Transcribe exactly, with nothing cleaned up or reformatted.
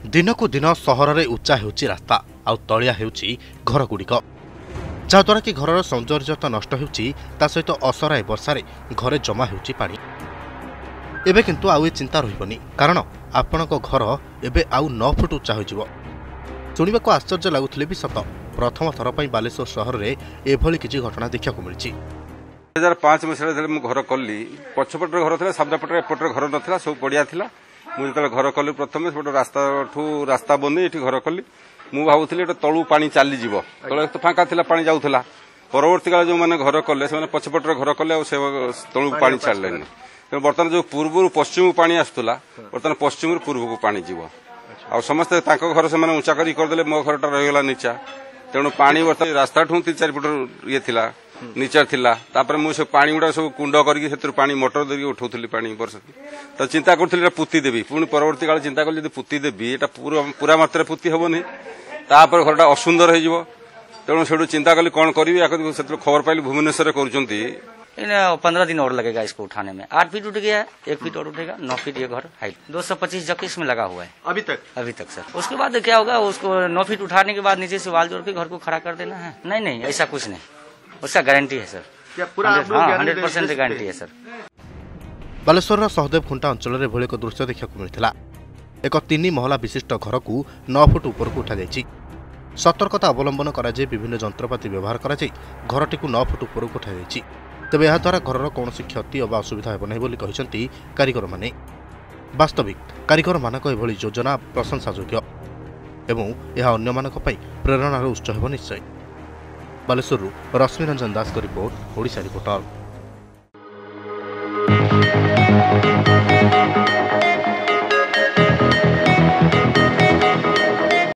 दिनकू दिन सहर में उच्चा होउची रास्ता आउ तलिया होउची घरगुड़िक जहाद्वारा कि घरर सौंदर्यता नष्ट होउची ता सहित असराए वर्षारे घरे जमा होउची पानी। एबे किंतु आउ ए चिंता रहिबनी कारण आपणक घर एबे आउ नौ फुट उच्चा होइजिवो। सुनिबाको आश्चर्य लागुथिले भी सत प्रथम थर पई बालेश्वर सहर में एभली किछि घटना देखिବାକୁ मिलछि। दो हज़ार पाँच मसीह मु घर कली पछपटर घर था सामनापटर एपटर घर नाला सब पड़िया था मुझे घर कली प्रथम से रास्ता ठू रास्ता बनी ये घर कली मु भावुली तलू पानी चलीज तले तो फाँका था पा जाऊला परवर्ती काल जो मैंने घर कले से पछपटर घर कले तलू पा छाड़े बर्तमान जो पूर्व पश्चिम पानी आसूला बर्तमान पश्चिम पूर्व को पानी जीव आ समस्ते घर से उचा करदे मो घरटा रहीगला नीचा तेणु पानी बर्तमान रास्ता ठू तीन चार फुट ये थिला नीचर थिला तापर मु सब पानी गुडा सब कुंड करके से पानी मोटर देवी उठाऊली पानी वर्ष तो चिंता करी पुती देवी पुणी परवर्ती काल चिंता कली पुती देवी एटा पूरा पूरा मात्रा पुती हेनी तापर घरटा असुंदर हो तेणु से चिंता कली कौन करी से खबर पाइली भुवनेश्वर कर पंद्रह दिन और लगेगा इसको उठाने में। आठ फीट उठ गया है, एक फीट और उठेगा, नौ फीट ये घर हाइट दो सौ पच्चीस जकीस में लगा हुआ है अभी तक अभी तक सर। उसके बाद क्या होगा, उसको नौ फीट उठाने के बाद नीचे से वाल जोड़ के घर को खड़ा कर देना है। नहीं नहीं ऐसा कुछ नहीं, उसका गारंटी है सर, हंड्रेड परसेंट गारंटी है सर। बालेश्वर सहदेव खुंटा अंचल में भली एक दृश्य देखा मिलता। एक तीन महला विशिष्ट घर को नौ फुट ऊपर को उठा जाइए। सतर्कता अवलंबन कर विभिन्न जंत्रपाति व्यवहार कर घरटी को नौ फुट ऊपर को उठा जाइए। तेबे यह द्वारा घरर कौन क्षति अथवा असुविधा हेब नहीं बोली कहिसंती कारीगर माने। वास्तविक कारीगर मानक एभली योजना प्रशंसायोग्य एवं यह अन्य मानक पई प्रेरणार उत्स हेब निश्चय। बालेश्वरु रश्मिरंजन दास का रिपोर्ट, ओडिशा रिपोर्टर।